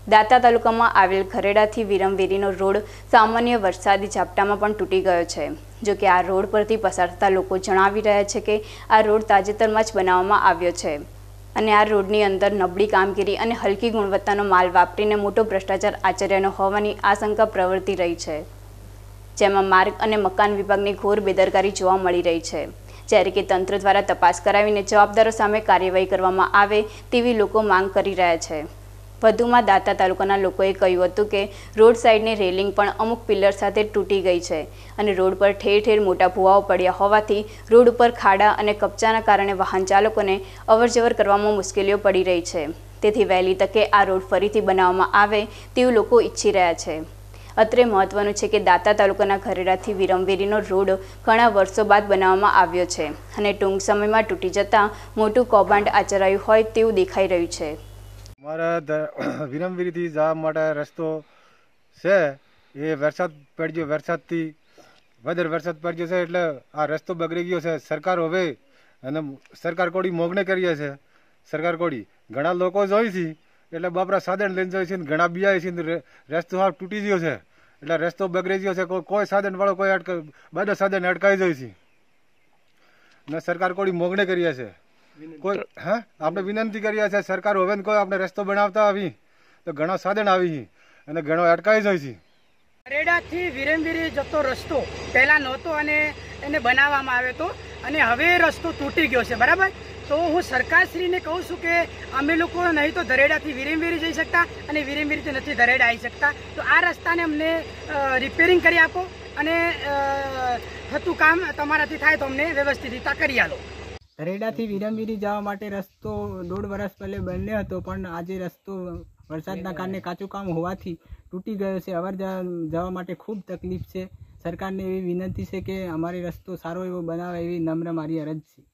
દાંતા તાલુકામાં આવેલ ખરેડાથી વિરમવેરીનો રોડ સામાન્ય વરસાદી ઝાપટામાં પણ તૂટી ગયો છે। જો કે આ રોડ પરથી પસાર થતા લોકો જણાવી રહ્યા છે કે આ રોડ તાજેતરમાં જ બનાવવામાં આવ્યો છે અને આ રોડની અંદર નબળી કામગીરી અને હલકી ગુણવત્તાનો માલ વાપરીને મોટો ભ્રષ્ટાચાર આચર્યાનો હોવાની આશંકા પ્રવર્તી રહી છે, જેમાં માર્ગ અને મકાન વિભાગની ઘોર બેદરકારી જોવા મળી રહી છે, જ્યારે કે તંત્ર દ્વારા તપાસ કરાવીને જવાબદારો સામે કાર્યવાહી કરવામાં આવે તેવી લોકો માંગ કરી રહ્યા છે। વધુમાં દાંતા તાલુકાના લોકોએ કહ્યું હતું કે રોડ સાઈડની રેલિંગ પણ અમુક પિલર સાથે તૂટી ગઈ છે અને રોડ પર ઠેર ઠેર મોટા ભૂવાઓ પડ્યા હોવાથી રોડ ઉપર ખાડા અને કપચાના કારણે વાહન ચાલકોને અવરજવર કરવામાં મુશ્કેલીઓ પડી રહી છે। તેથી વહેલી તકે આ રોડ ફરીથી બનાવવામાં આવે તેવું લોકો ઈચ્છી રહ્યા છે। અત્રે મહત્વનું છે કે દાંતા તાલુકાના ખરેડાથી વિરમવેરીનો રોડ ઘણા વર્ષો બાદ બનાવવામાં આવ્યો છે અને ટૂંક સમયમાં તૂટી જતાં મોટું કૌભાંડ આચરાયું હોય તેવું દેખાઈ રહ્યું છે। અમારા વિરમવેરીથી જવા માટે રસ્તો છે એ વરસાદ પડ્યો, વરસાદથી વધારે વરસાદ પડ્યો છે એટલે આ રસ્તો બગડી ગયો છે। સરકાર હવે અને સરકાર કોડી મોગને કરીએ છે। સરકાર કોડી ઘણા લોકો જોઈ છે એટલે બાપરા સાધન લઈને જોઈ છે ને ઘણા બિયાય છે ને રસ્તો હાવ તૂટી ગયો છે એટલે રસ્તો બગડી ગયો છે। કોઈ સાધન વાળો કોઈ બધા સાધન અટકાઈ જાય છે ને સરકાર કોડી મોગને કરીએ છે। કોઈ હા આપણે વિનંતી કરીએ છીએ સરકાર હવે કોઈ આપણે રસ્તો બનાવતા આવી તો ઘણો સાધન આવી અને ઘણો અટકાઈ જાય છે। ખરેડાથી વિરમવેરી જતો રસ્તો પહેલા નહોતો અને એને બનાવવામાં આવ્યો હતો અને હવે રસ્તો તૂટી ગયો છે, બરાબર। તો હું સરકારશ્રીને કહું છું કે અમે લોકો નહીં તો ધરેડાથી વિરમવેરી જઈ શકતા અને વિરમવેરીથી નથી ધરેડા આવી શકતા, તો આ રસ્તાને અમને રિપેરિંગ કરી આપો અને થતું કામ તમારાથી થાય તો અમને વ્યવસ્થિત રીતે કરી આલો। ધરેડાથી વિરમવેરી જવા માટે રસ્તો 1.5 વર્ષ પહેલે બન્યો હતો, પણ આજે રસ્તો વરસાદના કારણે કાચું કામ હોવાથી તૂટી ગયો છે। અવર જવા માટે ખૂબ તકલીફ છે। સરકારને એવી વિનંતી છે કે અમારે રસ્તો સારો એવો બનાવે એવી નમ્ર મારી અરજ છે।